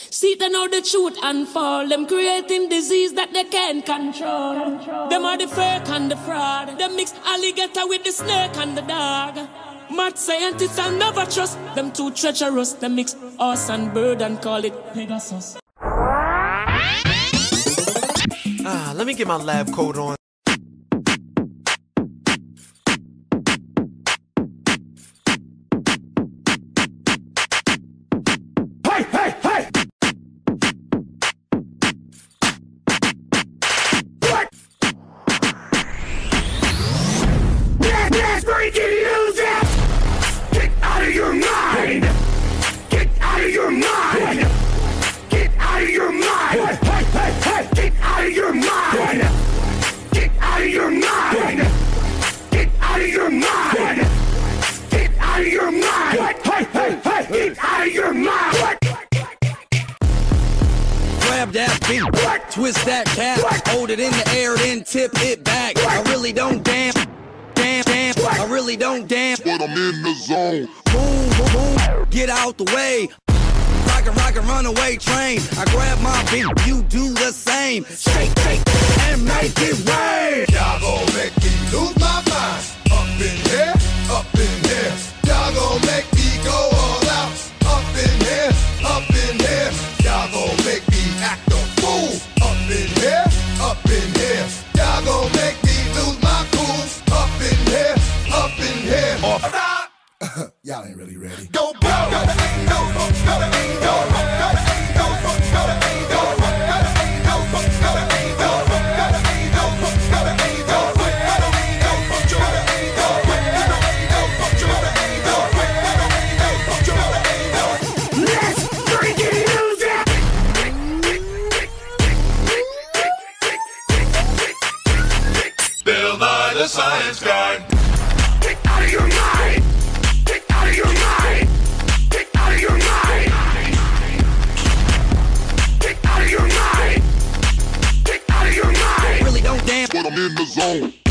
See, they know the truth and fall. Them creating disease that they can't control. Them are the fake and the fraud. Them mix alligator with the snake and the dog. Mad scientists I'll never trust. Them too treacherous. Them mix horse and bird and call it Pegasus. Let me get my lab coat on. Hey, hey, hey! What? That's freaking music! Get out of your mind! Get out of your mind! Get out of your mind! Hey, hey, hey, hey! Get out of your mind! Get out of your mind! Get out of your mind! Get out of your mind! Hey, hey, hey! Get out of your mind! Grab that beat, twist that cap, hold it in the air, then tip it back. I really don't damn, I really don't damn, but I'm in the zone. Boom, boom, boom, get out the way. Rockin', runaway train. I grab my beat, you do the same. Shake, shake, and make it rain. Y'all gon' make me lose my mind. Up in here, up in here. Y'all gon' make me go all out. Up in here, up in here. Y'all gon' make me act a fool. Up in here, up in here. Y'all gon' make me lose my cool. Up in here, up in here. Y'all ain't really ready. Go, go, go, go, go, go, go, go, go. The science guy. Get out of your mind. Get out of your mind. Get out of your mind. Get out of your mind. Get out of your mind. Really don't damn, but I'm in the zone.